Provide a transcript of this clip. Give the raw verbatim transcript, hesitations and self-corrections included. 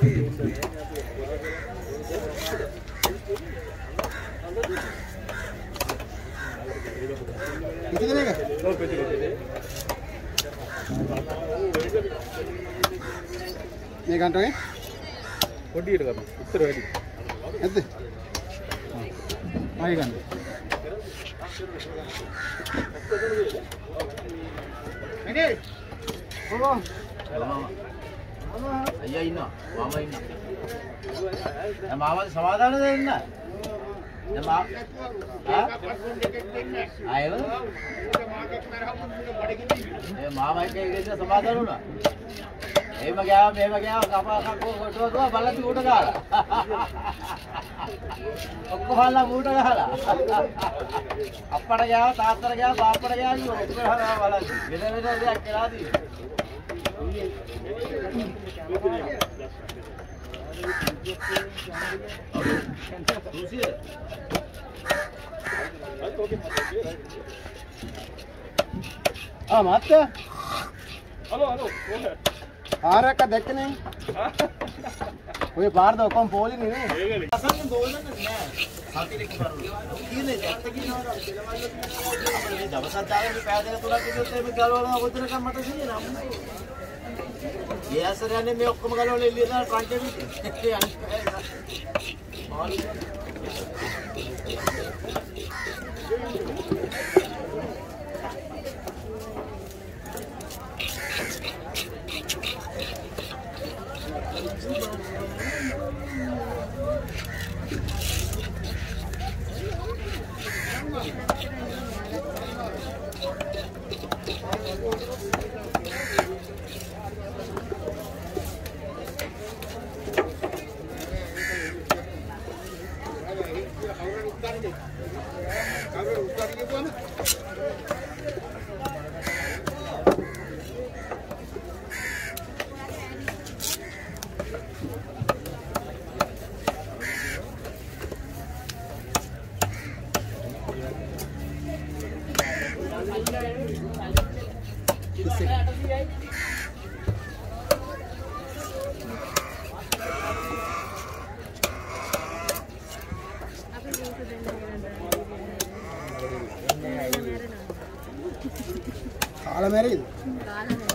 මේ ගන්නනේ පොඩියට ගන්න. උත්තර වැඩි. නැද්ද? ආයෙ ගන්න. එනේ. ඔව්. අයියා ඉන්නවා. මාමා ඉන්නවා. දැන් මාමාද සමාදානද ඉන්න? දැන් මා ආ? ආයෙව? ඒ මාමා එක්ක ඉඳලා සමාදාන වුණා. එහෙම ගියාම මෙහෙම ගියාම කපා කක්කෝ කොටුවා බලද්දි ඌට ගහලා. ඔක්කොමලා ඌට ගහලා. අප්පට ගියාම තාත්තට ගියාම බාප්පට ගියාම ඔක්කොම ගහලා බලද්දි. වෙන වෙන දෙයක් කියලා දී. ආ මාත්‍යා. Hello hello. ආරක දැක්කනේ. ඔය පාරද ඔක්කොම පොලිනේ නේ. ඒකනේ. අසන්න දෝලන්න නෑ. සතිලෙක කරුණා. කීනේ දැක්ක කියනවා කෙලවල්ල කියනවා. මේ දවසක් දාගෙන පෑ දෙක තුනක් ඉඳලා මේ ගලවලා ඔතනකම් මට සිහිනා. ගෑසර යන්නේ මේ ඔක්කොම ගලවලා එළිය දාලා ට්‍රංකේ පිටේ. කාලා මැරෙයිද? කාලා